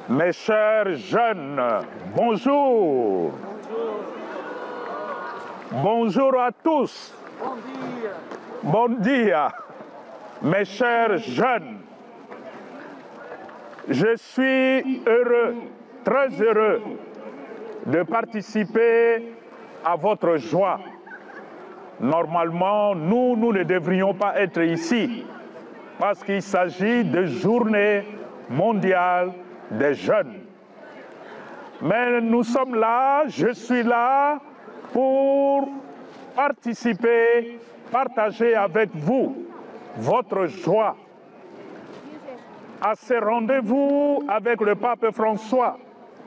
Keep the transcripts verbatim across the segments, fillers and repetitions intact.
Mes chers jeunes, bonjour. Bonjour à tous. Bon dia. Bon dia. Mes chers jeunes, je suis heureux, très heureux de participer à votre joie. Normalement, nous, nous ne devrions pas être ici parce qu'il s'agit de journée mondiale des jeunes. Mais nous sommes là, je suis là pour participer, partager avec vous votre joie à ce rendez-vous avec le pape François.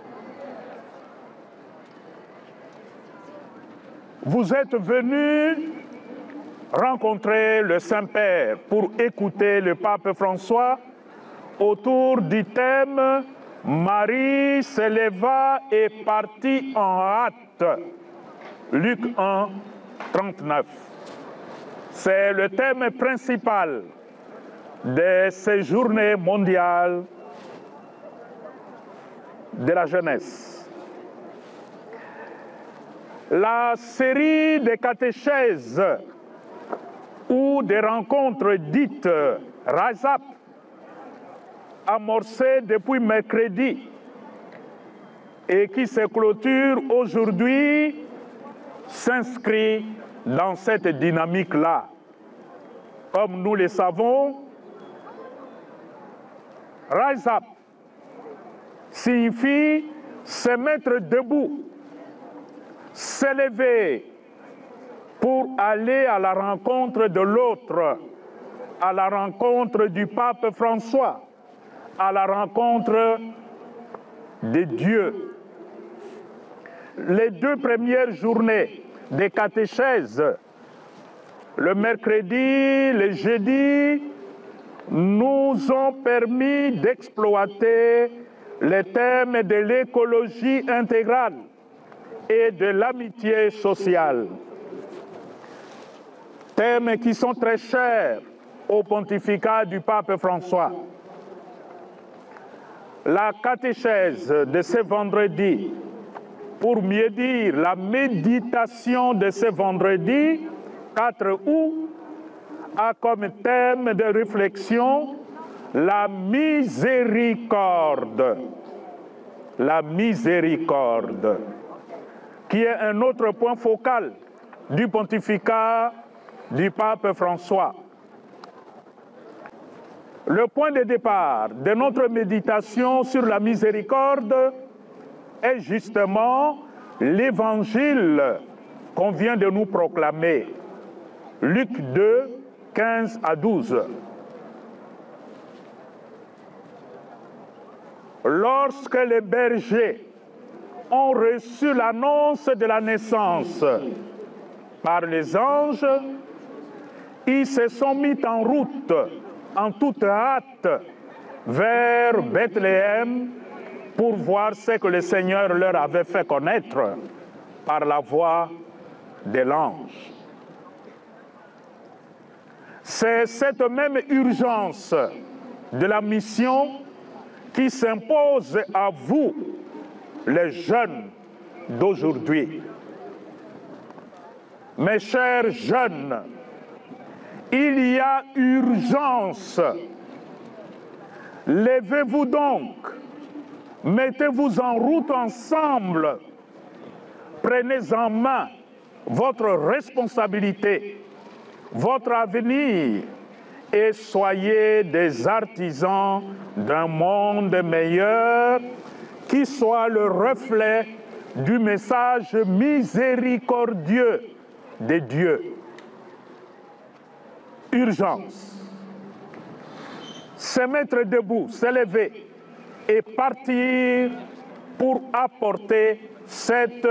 Vous êtes venus rencontrer le Saint-Père pour écouter le pape François autour du thème « Marie s'éleva et partit en hâte ». Luc un, trente-neuf. C'est le thème principal de ces journées mondiales de la jeunesse. La série de catéchèses ou des rencontres dites Rise Up, amorcées depuis mercredi et qui se clôture aujourd'hui, s'inscrit dans cette dynamique-là. Comme nous le savons, Rise Up signifie se mettre debout, s'élever pour aller à la rencontre de l'autre, à la rencontre du pape François, à la rencontre de Dieu. Les deux premières journées des catéchèses, le mercredi, le jeudi, nous ont permis d'exploiter les thèmes de l'écologie intégrale et de l'amitié sociale. Thèmes qui sont très chers au pontificat du pape François. La catéchèse de ce vendredi, pour mieux dire la méditation de ce vendredi, quatre août, a comme thème de réflexion la miséricorde. La miséricorde, qui est un autre point focal du pontificat du pape François. Le point de départ de notre méditation sur la miséricorde est justement l'évangile qu'on vient de nous proclamer. Luc deux, quinze à douze. Lorsque les bergers ont reçu l'annonce de la naissance par les anges, ils se sont mis en route, en toute hâte, vers Bethléem pour voir ce que le Seigneur leur avait fait connaître par la voix de l'ange. C'est cette même urgence de la mission qui s'impose à vous, les jeunes d'aujourd'hui. Mes chers jeunes, il y a urgence. Levez-vous donc, mettez-vous en route ensemble, prenez en main votre responsabilité, votre avenir, et soyez des artisans d'un monde meilleur qui soit le reflet du message miséricordieux de Dieu. Urgence. Se mettre debout, s'élever et partir pour apporter cette,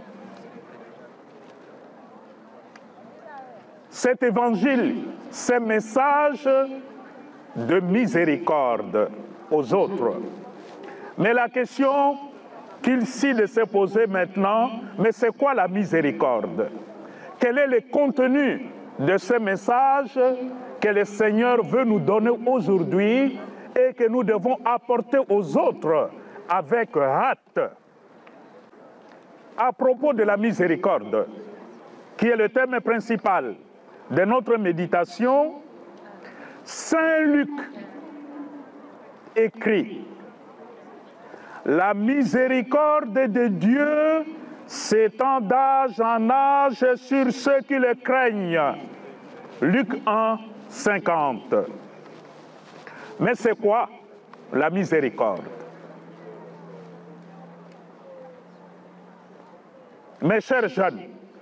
cet évangile, ce message de miséricorde aux autres. Mais la question qu'il s'y de se poser maintenant, mais c'est quoi la miséricorde? Quel est le contenu de ce message que le Seigneur veut nous donner aujourd'hui et que nous devons apporter aux autres avec hâte à propos de la miséricorde, qui est le thème principal de notre méditation. Saint Luc écrit: la miséricorde de Dieu s'étend d'âge en âge sur ceux qui le craignent. Luc un, cinquante. Mais c'est quoi la miséricorde? Mes chers jeunes,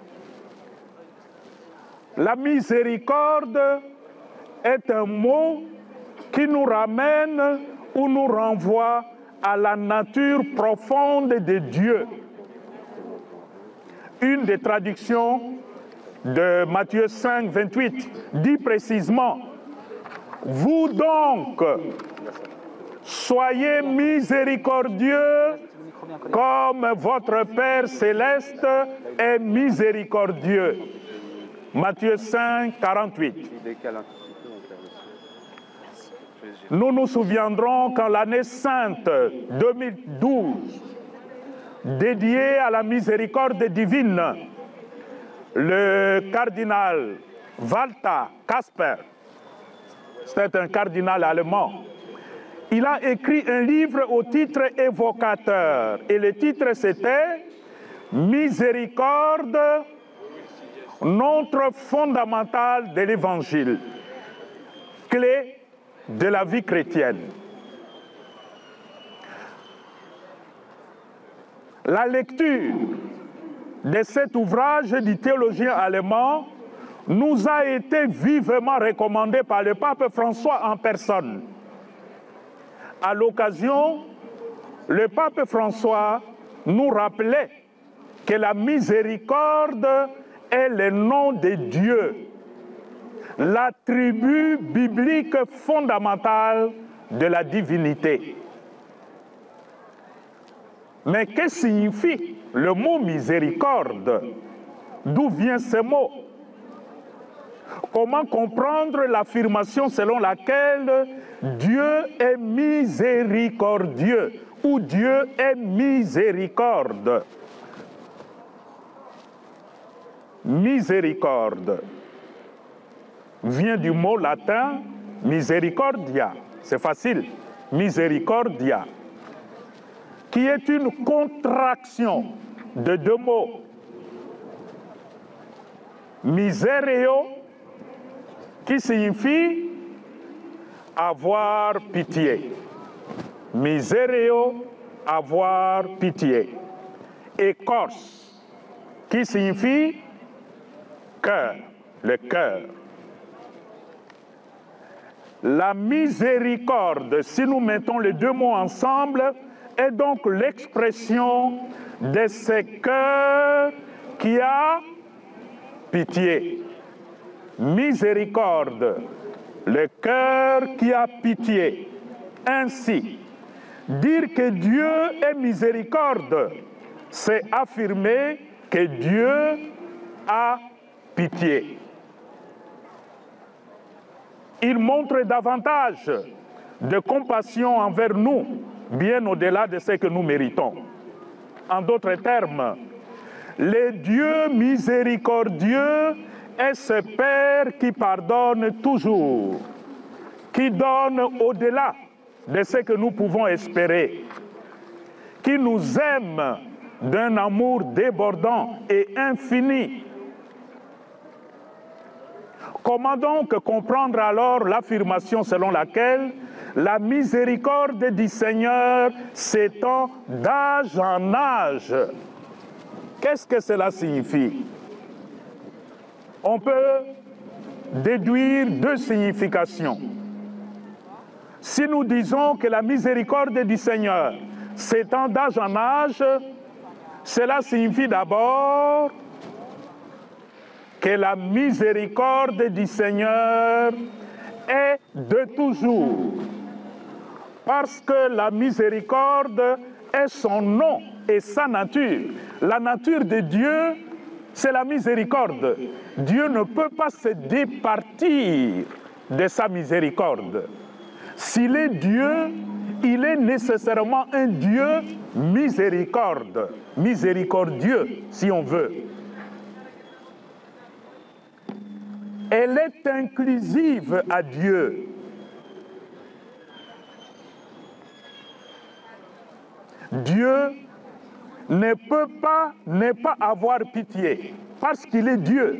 la miséricorde est un mot qui nous ramène ou nous renvoie à la nature profonde de Dieu. Une des traductions de Matthieu cinq, vingt-huit dit précisément: vous donc, soyez miséricordieux comme votre Père céleste est miséricordieux. Matthieu cinq, quarante-huit. Nous nous souviendrons qu'en l'année sainte deux mille douze, dédiée à la miséricorde divine, le cardinal Walter Kasper, c'était un cardinal allemand, il a écrit un livre au titre évocateur. Et le titre c'était « Miséricorde, notre fondamental de l'Évangile, clé de la vie chrétienne ». La lecture de cet ouvrage du théologien allemand nous a été vivement recommandée par le pape François en personne. À l'occasion, le pape François nous rappelait que la miséricorde est le nom de Dieu, l'attribut biblique fondamental de la divinité. Mais que signifie le mot miséricorde? D'où vient ce mot? Comment comprendre l'affirmation selon laquelle Dieu est miséricordieux ou Dieu est miséricorde? Miséricorde vient du mot latin misericordia, c'est facile, misericordia, qui est une contraction de deux mots. Misereo, qui signifie avoir pitié. Misereo, avoir pitié. Et cors, qui signifie cœur, le cœur. La miséricorde, si nous mettons les deux mots ensemble, est donc l'expression de ce cœur qui a pitié. Miséricorde, le cœur qui a pitié. Ainsi, dire que Dieu est miséricorde, c'est affirmer que Dieu a pitié. Il montre davantage de compassion envers nous, bien au-delà de ce que nous méritons. En d'autres termes, le Dieu miséricordieux est ce Père qui pardonne toujours, qui donne au-delà de ce que nous pouvons espérer, qui nous aime d'un amour débordant et infini. Comment donc comprendre alors l'affirmation selon laquelle la miséricorde du Seigneur s'étend d'âge en âge? Qu'est-ce que cela signifie? On peut déduire deux significations. Si nous disons que la miséricorde du Seigneur s'étend d'âge en âge, cela signifie d'abord que la miséricorde du Seigneur est de toujours. Parce que la miséricorde est son nom et sa nature. La nature de Dieu, c'est la miséricorde. Dieu ne peut pas se départir de sa miséricorde. S'il est Dieu, il est nécessairement un Dieu miséricorde, miséricordieux, si on veut. Elle est inclusive à Dieu. Dieu ne peut pas ne pas avoir pitié, parce qu'il est Dieu.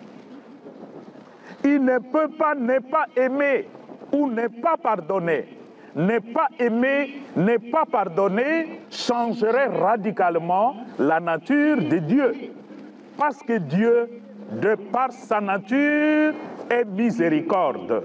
Il ne peut pas ne pas aimer ou ne pas pardonner. Ne pas aimer, ne pas pardonner changerait radicalement la nature de Dieu. Parce que Dieu, de par sa nature, est miséricorde.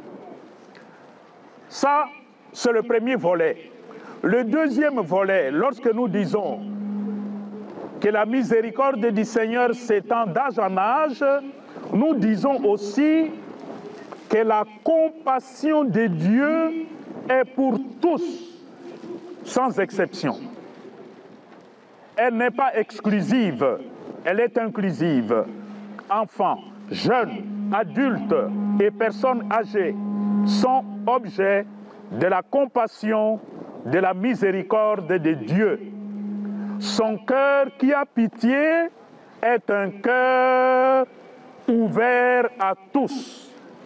Ça, c'est le premier volet. Le deuxième volet, lorsque nous disons que la miséricorde du Seigneur s'étend d'âge en âge, nous disons aussi que la compassion de Dieu est pour tous, sans exception. Elle n'est pas exclusive, elle est inclusive. Enfants, jeunes, adultes et personnes âgées sont objets de la compassion, de la miséricorde de Dieu. Son cœur qui a pitié est un cœur ouvert à tous.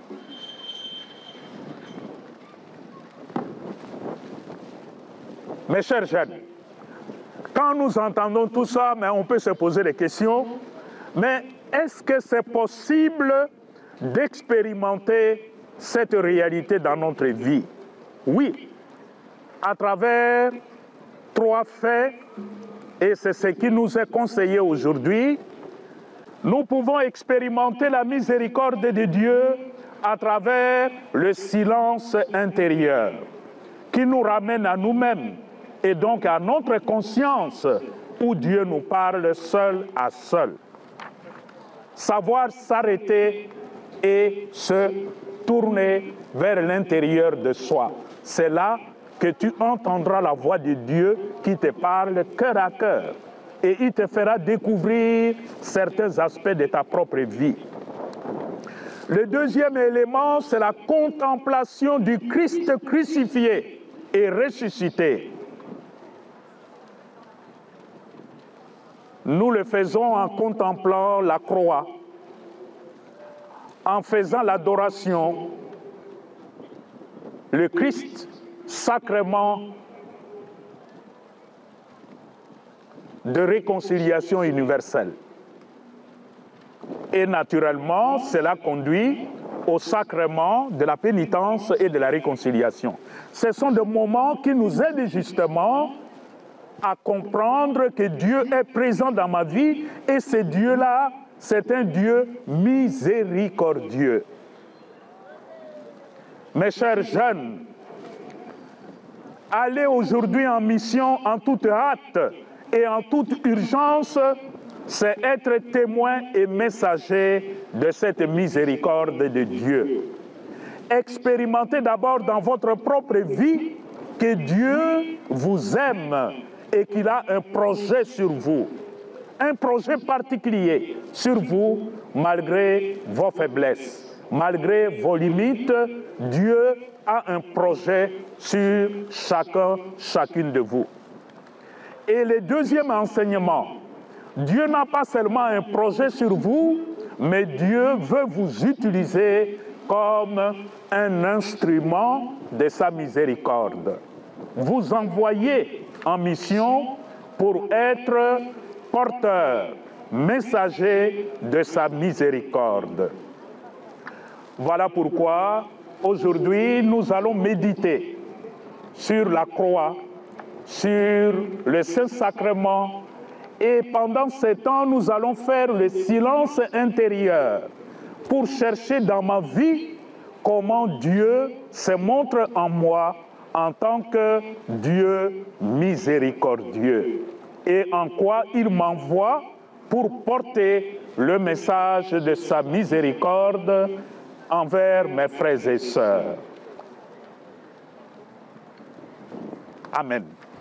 Mes chers jeunes, quand nous entendons tout ça, mais on peut se poser des questions, mais est-ce que c'est possible d'expérimenter cette réalité dans notre vie? Oui, à travers trois faits, et c'est ce qui nous est conseillé aujourd'hui, nous pouvons expérimenter la miséricorde de Dieu à travers le silence intérieur qui nous ramène à nous-mêmes et donc à notre conscience où Dieu nous parle seul à seul. Savoir s'arrêter et se tourner vers l'intérieur de soi. C'est là que tu entendras la voix de Dieu qui te parle cœur à cœur et il te fera découvrir certains aspects de ta propre vie. Le deuxième élément, c'est la contemplation du Christ crucifié et ressuscité. Nous le faisons en contemplant la croix, en faisant l'adoration, le Christ, sacrement de réconciliation universelle. Et naturellement, cela conduit au sacrement de la pénitence et de la réconciliation. Ce sont des moments qui nous aident justement à comprendre que Dieu est présent dans ma vie et ce Dieu-là, c'est un Dieu miséricordieux. Mes chers jeunes, aller aujourd'hui en mission en toute hâte et en toute urgence, c'est être témoin et messager de cette miséricorde de Dieu. Expérimentez d'abord dans votre propre vie que Dieu vous aime et qu'il a un projet sur vous, un projet particulier sur vous malgré vos faiblesses, malgré vos limites. Dieu a un projet sur chacun, chacune de vous. Et le deuxième enseignement, Dieu n'a pas seulement un projet sur vous, mais Dieu veut vous utiliser comme un instrument de sa miséricorde. Vous envoyez en mission pour être porteur, messager de sa miséricorde. Voilà pourquoi aujourd'hui nous allons méditer sur la croix, sur le Saint-Sacrement, et pendant ce temps, nous allons faire le silence intérieur pour chercher dans ma vie comment Dieu se montre en moi en tant que Dieu miséricordieux et en quoi il m'envoie pour porter le message de sa miséricorde envers mes frères et sœurs. Amen.